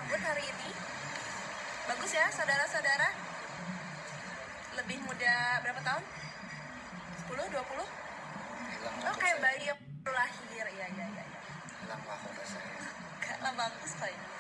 rambut hari ini. Bagus ya saudara-saudara. Lebih muda berapa tahun? 10, 20? Oh kayak bayi yang baru lahir. Iya. Hilang mahkota saya. Enggak lah, bagus kok ini.